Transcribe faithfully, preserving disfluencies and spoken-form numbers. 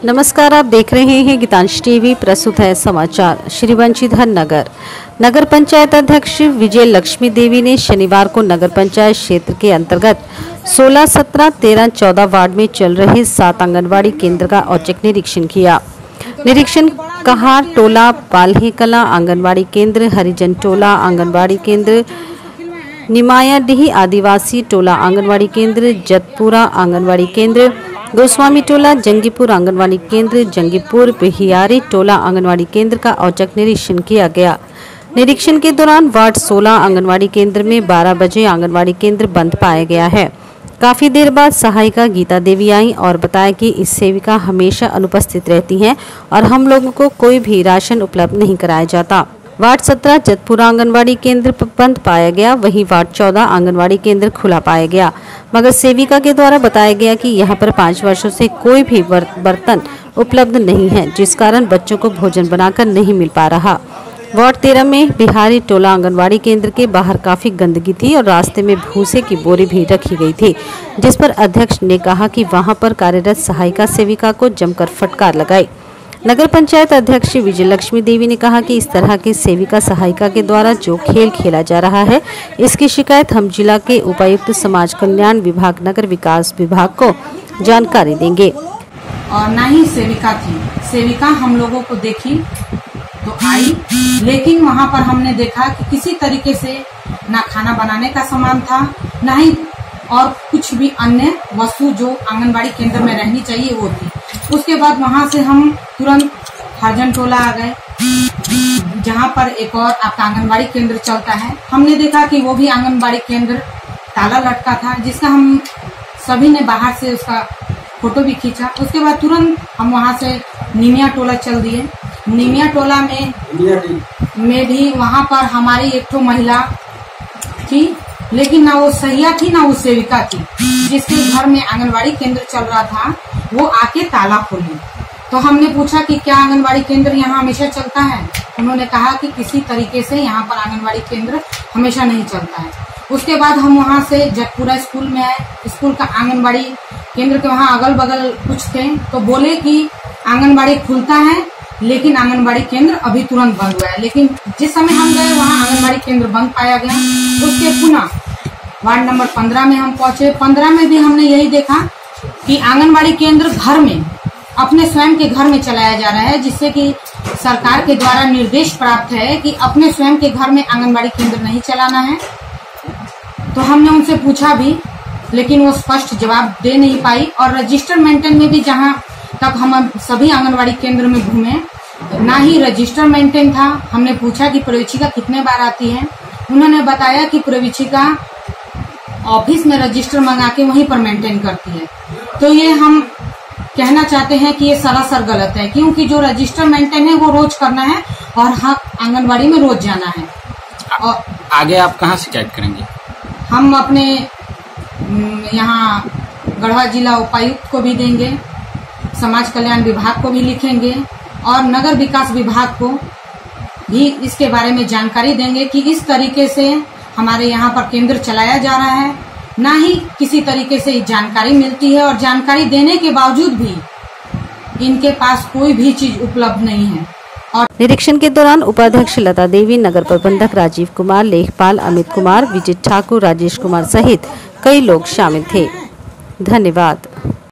नमस्कार, आप देख रहे हैं गीतांश टीवी। प्रस्तुत है समाचार। श्री वंशीधर नगर नगर पंचायत अध्यक्ष विजय लक्ष्मी देवी ने शनिवार को नगर पंचायत क्षेत्र के अंतर्गत सोलह, सत्रह, तेरह, चौदह वार्ड में चल रहे सात आंगनबाड़ी केंद्र का औचक निरीक्षण किया। निरीक्षण कहार टोला, पाल्हे कला आंगनबाड़ी केंद्र, हरिजन टोला आंगनबाड़ी केंद्र, निमायाडीह आदिवासी टोला आंगनबाड़ी केंद्र, जतपुरा आंगनबाड़ी केंद्र, गोस्वामी टोला, जंगीपुर आंगनबाड़ी केंद्र, जंगीपुर बिहियारी टोला आंगनबाड़ी केंद्र का औचक निरीक्षण किया गया। निरीक्षण के दौरान वार्ड सोलह आंगनबाड़ी केंद्र में बारह बजे आंगनबाड़ी केंद्र बंद पाया गया है। काफी देर बाद सहायिका गीता देवी आई और बताया कि इस सेविका हमेशा अनुपस्थित रहती हैं और हम लोगों को कोई भी राशन उपलब्ध नहीं कराया जाता। वार्ड सत्रह जतपुरा आंगनबाड़ी केंद्र बंद पाया गया, वहीं वार्ड चौदह आंगनबाड़ी केंद्र खुला पाया गया, मगर सेविका के द्वारा बताया गया कि यहाँ पर पाँच वर्षों से कोई भी बर्तन उपलब्ध नहीं है, जिस कारण बच्चों को भोजन बनाकर नहीं मिल पा रहा। वार्ड तेरह में बिहारी टोला आंगनबाड़ी केंद्र के बाहर काफी गंदगी थी और रास्ते में भूसे की बोरी भी रखी गई थी, जिस पर अध्यक्ष ने कहा कि वहां पर कार्यरत सहायिका सेविका को जमकर फटकार लगाई। नगर पंचायत अध्यक्ष विजय लक्ष्मी देवी ने कहा कि इस तरह के सेविका सहायिका के द्वारा जो खेल खेला जा रहा है, इसकी शिकायत हम जिला के उपायुक्त समाज कल्याण विभाग, नगर विकास विभाग को जानकारी देंगे। और ना ही सेविका थी, सेविका हम लोगों को देखी तो आई, लेकिन वहाँ पर हमने देखा कि किसी तरीके से ना खाना बनाने का सामान था, ना ही और कुछ भी अन्य वस्तु जो आंगनबाड़ी केंद्र में रहनी चाहिए वो थी। उसके बाद वहां से हम तुरंत हरजन टोला आ गए, जहां पर एक और आपका आंगनबाड़ी केंद्र चलता है। हमने देखा कि वो भी आंगनबाड़ी केंद्र ताला लटका था, जिसका हम सभी ने बाहर से उसका फोटो भी खींचा। उसके बाद तुरंत हम वहां से निमिया टोला चल दिए। निमिया टोला में में भी वहां पर हमारी एक तो महिला थी, लेकिन ना वो सहिया थी ना वो सेविका थी, जिसके घर में आंगनबाड़ी केंद्र चल रहा था, वो आके ताला खोली। तो हमने पूछा कि क्या आंगनबाड़ी केंद्र यहाँ हमेशा चलता है? उन्होंने कहा कि किसी तरीके से यहाँ पर आंगनबाड़ी केंद्र हमेशा नहीं चलता है। उसके बाद हम वहाँ से जतपुरा स्कूल में आए। स्कूल का आंगनबाड़ी केंद्र के वहाँ अगल बगल कुछ थे, तो बोले कि आंगनबाड़ी खुलता है, लेकिन आंगनबाड़ी केंद्र अभी तुरंत बंद हुआ है। लेकिन जिस समय हम गए वहाँ आंगनबाड़ी केंद्र बंद पाया गया। उसके पुनः वार्ड नंबर पंद्रह में हम पहुंचे। पंद्रह में भी हमने यही देखा कि आंगनबाड़ी केंद्र घर में अपने स्वयं के घर में चलाया जा रहा है, जिससे कि सरकार के द्वारा निर्देश प्राप्त है कि अपने स्वयं के घर में आंगनबाड़ी केंद्र नहीं चलाना है। तो हमने उनसे पूछा भी, लेकिन वो स्पष्ट जवाब दे नहीं पाई। और रजिस्टर मेंटेन में भी जहां तक हम सभी आंगनबाड़ी केंद्र में घूमे, ना ही रजिस्टर मेंटेन था। हमने पूछा कि प्रवेशिका कितने बार आती है? उन्होंने बताया कि प्रवेशिका ऑफिस में रजिस्टर मंगा के वहीं पर मेंटेन करती है। तो ये हम कहना चाहते हैं कि ये सरासर गलत है, क्योंकि जो रजिस्टर मेंटेन है वो रोज करना है और हाँ आंगनबाड़ी में रोज जाना है। और आगे आप कहाँ शिकायत करेंगे? हम अपने यहाँ गढ़वा जिला उपायुक्त को भी देंगे, समाज कल्याण विभाग को भी लिखेंगे और नगर विकास विभाग को भी इसके बारे में जानकारी देंगे कि इस तरीके से हमारे यहाँ पर केंद्र चलाया जा रहा है, ना ही किसी तरीके से जानकारी मिलती है और जानकारी देने के बावजूद भी इनके पास कोई भी चीज उपलब्ध नहीं है। और निरीक्षण के दौरान उपाध्यक्ष लता देवी, नगर प्रबंधक राजीव कुमार, लेखपाल अमित कुमार, विजय ठाकुर, राजेश कुमार सहित कई लोग शामिल थे। धन्यवाद।